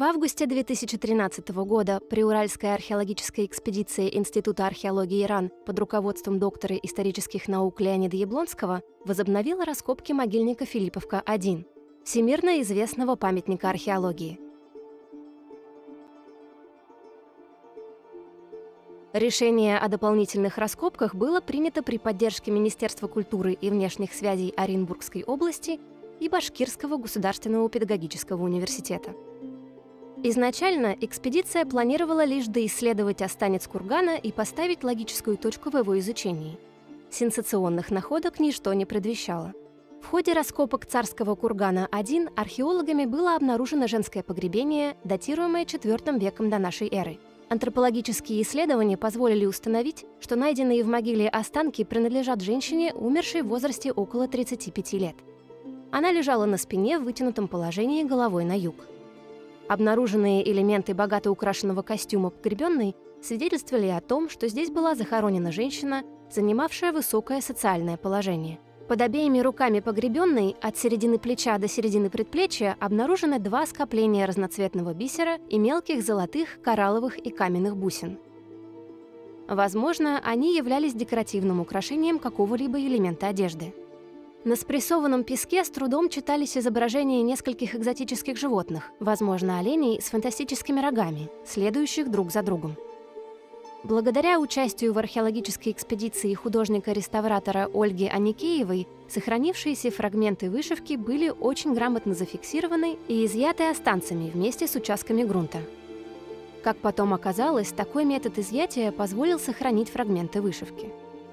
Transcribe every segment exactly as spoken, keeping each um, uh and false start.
В августе две тысячи тринадцатого года Приуральская археологическая экспедиция Института археологии РАН под руководством доктора исторических наук Леонида Яблонского возобновила раскопки могильника Филипповка один, всемирно известного памятника археологии. Решение о дополнительных раскопках было принято при поддержке Министерства культуры и внешних связей Оренбургской области и Башкирского государственного педагогического университета. Изначально экспедиция планировала лишь доисследовать останец кургана и поставить логическую точку в его изучении. Сенсационных находок ничто не предвещало. В ходе раскопок царского кургана один археологами было обнаружено женское погребение, датируемое четвёртым веком до нашей эры. Антропологические исследования позволили установить, что найденные в могиле останки принадлежат женщине, умершей в возрасте около тридцати пяти лет. Она лежала на спине в вытянутом положении головой на юг. Обнаруженные элементы богато украшенного костюма погребенной свидетельствовали о том, что здесь была захоронена женщина, занимавшая высокое социальное положение. Под обеими руками погребенной, от середины плеча до середины предплечья, обнаружены два скопления разноцветного бисера и мелких золотых, коралловых и каменных бусин. Возможно, они являлись декоративным украшением какого-либо элемента одежды. На спрессованном песке с трудом читались изображения нескольких экзотических животных, возможно, оленей с фантастическими рогами, следующих друг за другом. Благодаря участию в археологической экспедиции художника-реставратора Ольги Аникеевой, сохранившиеся фрагменты вышивки были очень грамотно зафиксированы и изъяты останцами вместе с участками грунта. Как потом оказалось, такой метод изъятия позволил сохранить фрагменты вышивки.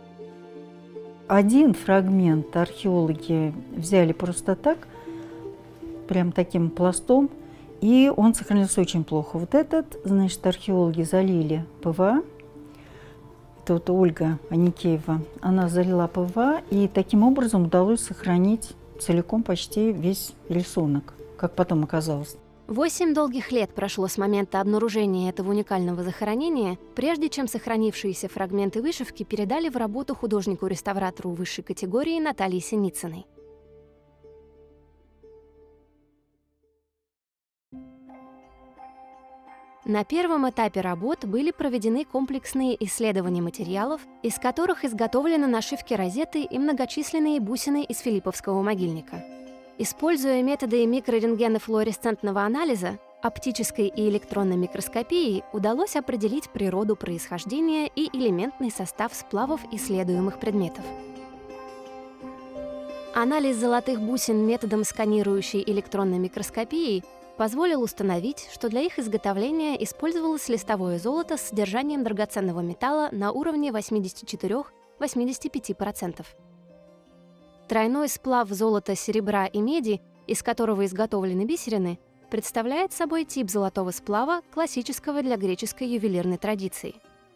Один фрагмент археологи взяли просто так, прям таким пластом, и он сохранился очень плохо. Вот этот, значит, археологи залили ПВА. Это вот Ольга Аникеева, она залила ПВА, и таким образом удалось сохранить целиком почти весь рисунок, как потом оказалось. Восемь долгих лет прошло с момента обнаружения этого уникального захоронения, прежде чем сохранившиеся фрагменты вышивки передали в работу художнику-реставратору высшей категории Наталье Синицыной. На первом этапе работ были проведены комплексные исследования материалов, из которых изготовлены нашивки розеты и многочисленные бусины из Филипповского могильника. Используя методы микрорентгенофлуоресцентного анализа, оптической и электронной микроскопией удалось определить природу происхождения и элементный состав сплавов исследуемых предметов. Анализ золотых бусин методом сканирующей электронной микроскопии позволил установить, что для их изготовления использовалось листовое золото с содержанием драгоценного металла на уровне восьмидесяти четырёх — восьмидесяти пяти процентов. Тройной сплав золота, серебра и меди, из которого изготовлены бисерины, представляет собой тип золотого сплава, классического для греческой ювелирной традиции.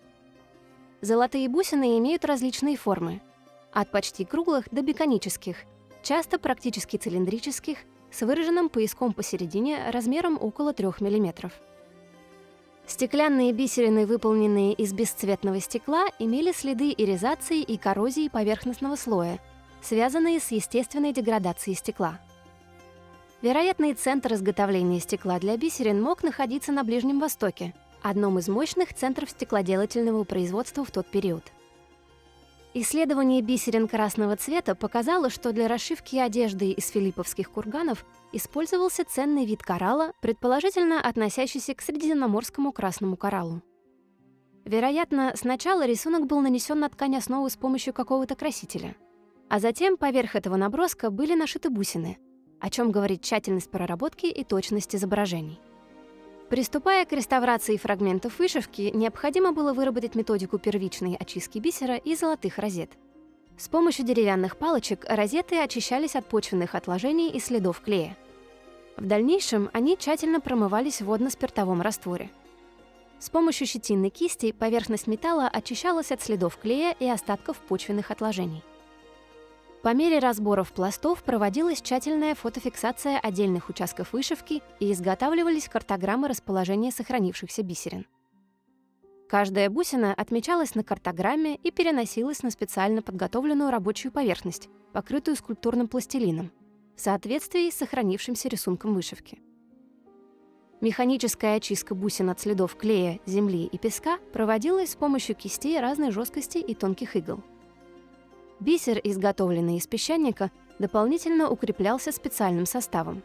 Золотые бусины имеют различные формы, от почти круглых до биконических, часто практически цилиндрических, с выраженным пояском посередине размером около трёх миллиметров. Стеклянные бисерины, выполненные из бесцветного стекла, имели следы иризации и коррозии поверхностного слоя, связанные с естественной деградацией стекла. Вероятный центр изготовления стекла для бисерин мог находиться на Ближнем Востоке, одном из мощных центров стеклоделательного производства в тот период. Исследование бисерин красного цвета показало, что для расшивки одежды из филипповских курганов использовался ценный вид коралла, предположительно относящийся к средиземноморскому красному кораллу. Вероятно, сначала рисунок был нанесен на ткань основы с помощью какого-то красителя, а затем поверх этого наброска были нашиты бусины, о чем говорит тщательность проработки и точность изображений. Приступая к реставрации фрагментов вышивки, необходимо было выработать методику первичной очистки бисера и золотых розет. С помощью деревянных палочек розеты очищались от почвенных отложений и следов клея. В дальнейшем они тщательно промывались в водно-спиртовом растворе. С помощью щетинной кисти поверхность металла очищалась от следов клея и остатков почвенных отложений. По мере разборов пластов проводилась тщательная фотофиксация отдельных участков вышивки и изготавливались картограммы расположения сохранившихся бисерин. Каждая бусина отмечалась на картограмме и переносилась на специально подготовленную рабочую поверхность, покрытую скульптурным пластилином, в соответствии с сохранившимся рисунком вышивки. Механическая очистка бусин от следов клея, земли и песка проводилась с помощью кистей разной жесткости и тонких игл. Бисер, изготовленный из песчаника, дополнительно укреплялся специальным составом.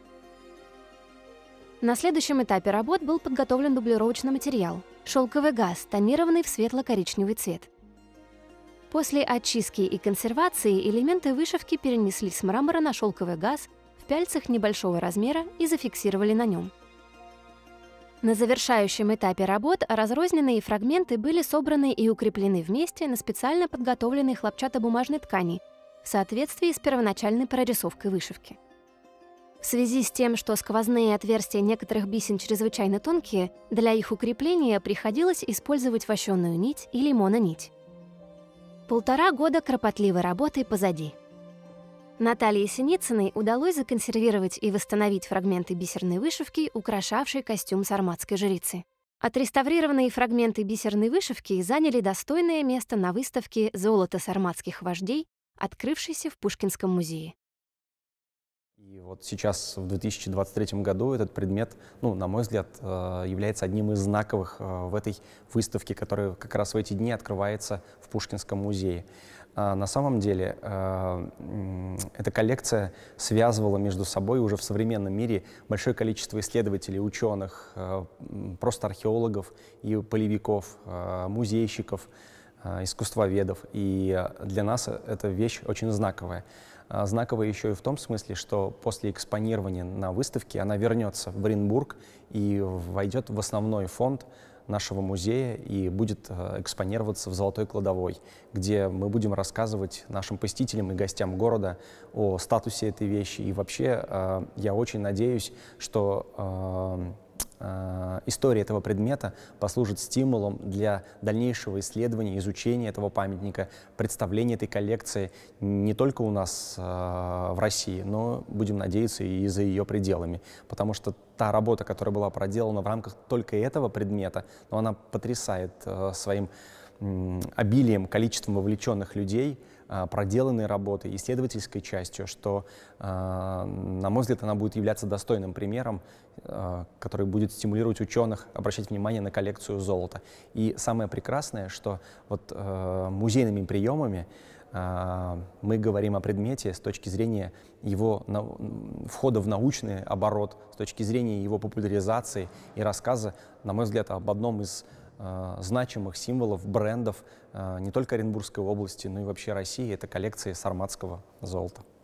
На следующем этапе работ был подготовлен дублировочный материал – шелковый газ, тонированный в светло-коричневый цвет. После очистки и консервации элементы вышивки перенесли с мрамора на шелковый газ в пяльцах небольшого размера и зафиксировали на нем. На завершающем этапе работ разрозненные фрагменты были собраны и укреплены вместе на специально подготовленной хлопчатобумажной ткани в соответствии с первоначальной прорисовкой вышивки. В связи с тем, что сквозные отверстия некоторых бисен чрезвычайно тонкие, для их укрепления приходилось использовать вощеную нить или мононить. Полтора года кропотливой работы позади. Наталье Синицыной удалось законсервировать и восстановить фрагменты бисерной вышивки, украшавшей костюм сарматской жрицы. Отреставрированные фрагменты бисерной вышивки заняли достойное место на выставке «Золото сарматских вождей», открывшейся в Пушкинском музее. И вот сейчас, в две тысячи двадцать третьем году, этот предмет, ну, на мой взгляд, является одним из знаковых в этой выставке, которая как раз в эти дни открывается в Пушкинском музее. На самом деле, эта коллекция связывала между собой уже в современном мире большое количество исследователей, ученых, просто археологов и полевиков, музейщиков, искусствоведов. И для нас эта вещь очень знаковая. Знаковая еще и в том смысле, что после экспонирования на выставке она вернется в Оренбург и войдет в основной фонд нашего музея и будет экспонироваться в Золотой кладовой, где мы будем рассказывать нашим посетителям и гостям города о статусе этой вещи. И вообще я очень надеюсь, что история этого предмета послужит стимулом для дальнейшего исследования, изучения этого памятника, представления этой коллекции не только у нас э, в России, но, будем надеяться, и за ее пределами. Потому что та работа, которая была проделана в рамках только этого предмета, но она потрясает э, своим э, обилием, количеством вовлеченных людей, проделанной работой, исследовательской частью, что, на мой взгляд, она будет являться достойным примером, который будет стимулировать ученых обращать внимание на коллекцию золота. И самое прекрасное, что вот музейными приемами мы говорим о предмете с точки зрения его входа в научный оборот, с точки зрения его популяризации и рассказа, на мой взгляд, об одном из значимых символов, брендов не только Оренбургской области, но и вообще России. Это коллекция сарматского золота.